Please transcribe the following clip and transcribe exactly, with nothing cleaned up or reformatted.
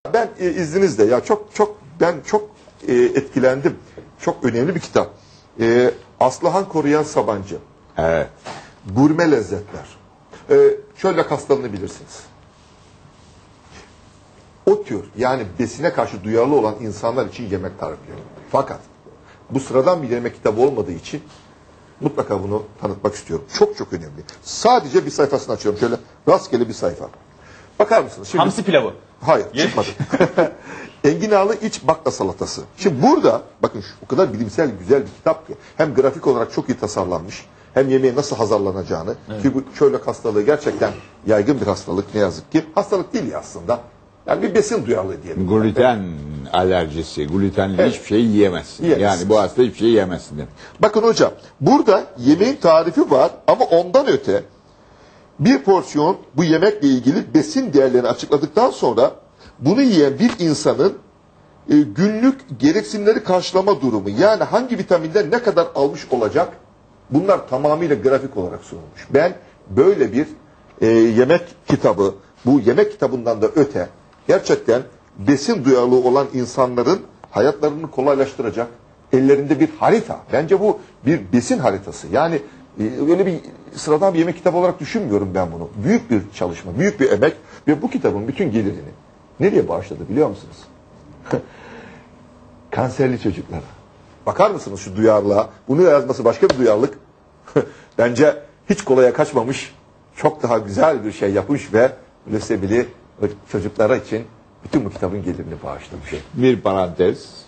Ben e, izninizle ya çok çok ben çok e, etkilendim. Çok önemli bir kitap. E, Aslıhan Koruyan Sabancı. Evet. Gurme Lezzetler. E, şöyle hastalığını bilirsiniz. O tür yani besine karşı duyarlı olan insanlar için yemek tarifleri. Fakat bu sıradan bir yemek kitabı olmadığı için mutlaka bunu tanıtmak istiyorum. Çok çok önemli. Sadece bir sayfasını açıyorum. Şöyle rastgele bir sayfa. Bakar mısınız? Şimdi, Hamsi pilavı. hayır çıkmadı. Enginarlı iç bakla salatası. Şimdi burada bakın şu, o kadar bilimsel güzel bir kitap ki hem grafik olarak çok iyi tasarlanmış hem yemeğe nasıl hazırlanacağını evet. Ki bu çölyak hastalığı gerçekten yaygın bir hastalık ne yazık ki. Hastalık değil ya aslında. Yani bir besin duyarlılığı diyelim. Gluten alerjisi, glutenli evet. hiçbir şey yiyemezsin. Yiyemezsin. Yani bu hasta hiçbir şey yiyemezsin. Bakın hocam burada yemeğin tarifi var ama ondan öte bir porsiyon bu yemekle ilgili besin değerlerini açıkladıktan sonra bunu yiyen bir insanın e, günlük gereksinimleri karşılama durumu yani hangi vitaminden ne kadar almış olacak bunlar tamamıyla grafik olarak sunulmuş. Ben böyle bir e, yemek kitabı bu yemek kitabından da öte gerçekten besin duyarlılığı olan insanların hayatlarını kolaylaştıracak ellerinde bir harita. Bence bu bir besin haritası. Yani e, öyle bir sıradan bir yemek kitabı olarak düşünmüyorum ben bunu. Büyük bir çalışma, büyük bir emek ve bu kitabın bütün gelirini nereye bağışladı biliyor musunuz? Kanserli çocuklara. Bakar mısınız şu duyarlılığa? Bunu yazması başka bir duyarlılık. Bence hiç kolaya kaçmamış, çok daha güzel bir şey yapmış ve lösemili çocuklara için bütün bu kitabın gelirini bağışlamış. Bir parantez.